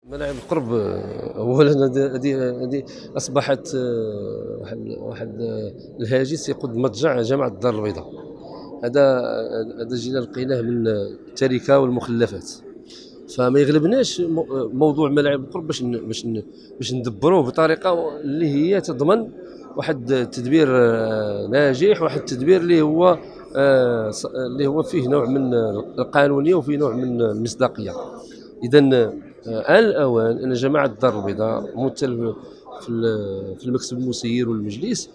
ملاعب القرب اولا هذه اصبحت واحد الهاجس يقود مضجع جامعه الدار البيضاء. هذا جينا لقيناه من التركه والمخلفات. فما يغلبناش موضوع ملاعب القرب باش ندبروه بطريقه اللي هي تضمن واحد التدبير ناجح، واحد التدبير اللي هو فيه نوع من القانونيه وفيه نوع من المصداقيه. اذا آن الأوان أن جماعة الدار البيضاء ممثل في المكتب المسير والمجلس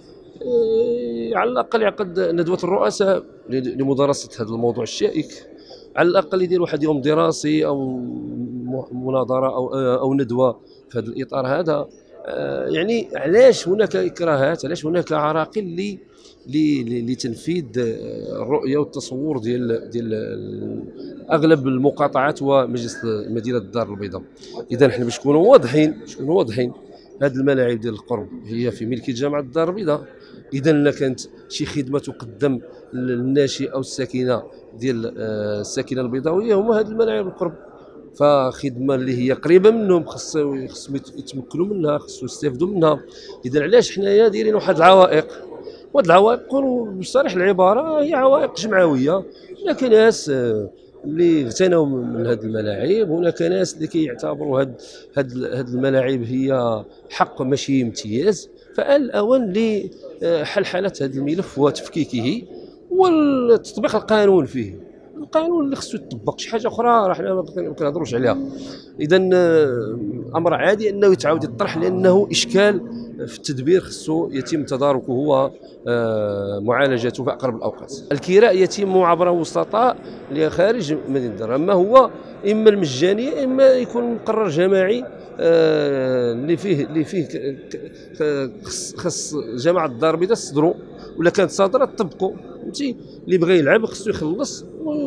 على الأقل يعقد ندوة الرؤساء لمدارسة هذا الموضوع الشائك، على الأقل يدير واحد يوم دراسي أو مناظرة أو ندوة في هذا الإطار هذا. يعني علاش هناك إكراهات، علاش هناك عراقيل لتنفيذ الرؤيه والتصور ديال اغلب المقاطعات ومجلس مدينه الدار البيضاء. اذا حنا باش نكونوا واضحين هذه الملاعب ديال القرب هي في ملكيه جامعه الدار البيضاء. اذا لا كانت شي خدمه تقدم للناشئ او الساكنه ديال الساكنه البيضاويه هما هذه الملاعب القرب، فخدمه اللي هي قريبه منهم خصهم يتمكنوا منها، خصهم يستافدوا منها. اذا علاش حنايا دايرين واحد العوائق، وهاد العوائق نقولوا بصريح العباره هي عوائق جمعويه. هناك ناس اللي اغتنوا من هذه الملاعب، هناك ناس اللي كيعتبروا هاد الملاعب هي حق ماشي امتياز. فآن الأوان لحلحلة هذا الملف وتفكيكه وتطبيق القانون فيه. القانون اللي خصو يطبق، شي حاجه اخرى راه حنا ما كنهضروش عليها. اذا امر عادي انه يتعاود يطرح، لانه اشكال في التدبير خصو يتم تداركه ومعالجته في اقرب الاوقات. الكراء يتم عبر وسطاء اللي خارج مدينه الدار، اما هو اما المجانيه اما يكون مقرر جماعي اللي فيه خص جامعه الدار البيضاء تصدروا، ولا كانت صادره تطبقوا. فهمتي، اللي بغى يلعب خصو يخلص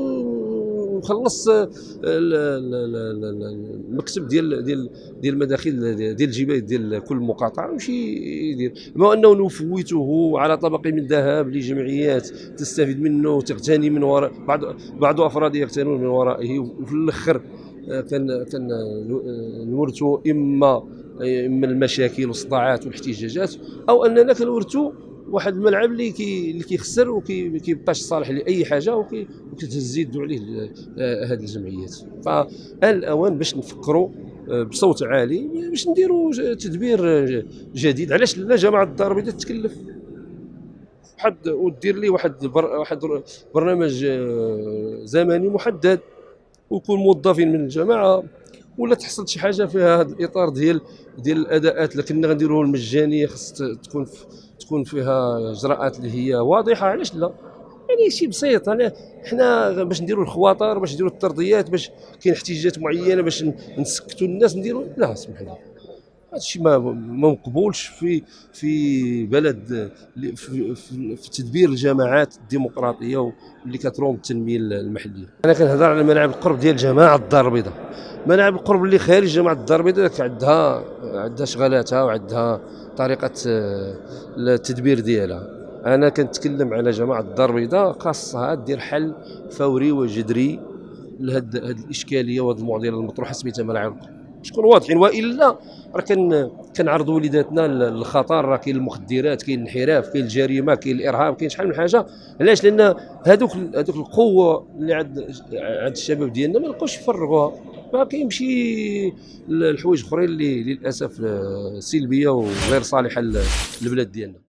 المكتب ديال المداخل ديال الجبال ديال كل مقاطعه ويمشي يدير. بما انه نفوته على طبق من ذهب لجمعيات تستفيد منه وتغتني من وراء بعض افراد يغتنون من ورائه، وفي الاخر كان نورثوا اما المشاكل والصداعات والاحتجاجات، او اننا كنورثوا واحد الملعب اللي كيخسر وكيبقاش صالح لاي حاجه وكتهز يدو عليه هذه الجمعيات. فآن الاوان باش نفكروا بصوت عالي باش نديروا تدبير جديد. علاش لا جامعه الدار البيضاء تتكلف ودير لي واحد برنامج زمني محدد، ويكون موظفين من الجماعه، ولا تحصل شي حاجه فيها هذا الاطار ديال الاداءات. لكن غنديروه المجانيه خص تكون فيها اجراءات اللي هي واضحه. علاش لا؟ يعني شيء بسيط. حنا باش نديروا الخواطر، باش نديروا الترضيات، باش كاين احتياجات معينه باش نسكتوا الناس نديروا. لا اسمح لي، هذا الشيء ما مقبولش في بلد في تدبير الجماعات الديمقراطيه واللي كتروم التنميه المحليه. انا كنهضر على ملاعب القرب ديال جماعه الدار البيضاء. ملاعب القرب اللي خارج جماعه الدار البيضاء عندها شغالاتها وعندها طريقه التدبير ديالها. انا كنتكلم على جماعه الدار البيضاء خاصها دير حل فوري وجذري لهاد الاشكاليه وهذه المعضله المطروحه سميتها ملاعب القرب. باش نكونوا واضحين، والا راه كنعرضوا وليداتنا للخطر. راه كاين المخدرات، كاين الانحراف، كاين الجريمه، كاين الارهاب، كاين شحال من حاجه. علاش؟ لان هذوك القوه اللي عند الشباب ديالنا ما لقاوش يفرغوها، فكيمشي الحوايج اخرين اللي للاسف سلبيه وغير صالحه للبلاد ديالنا.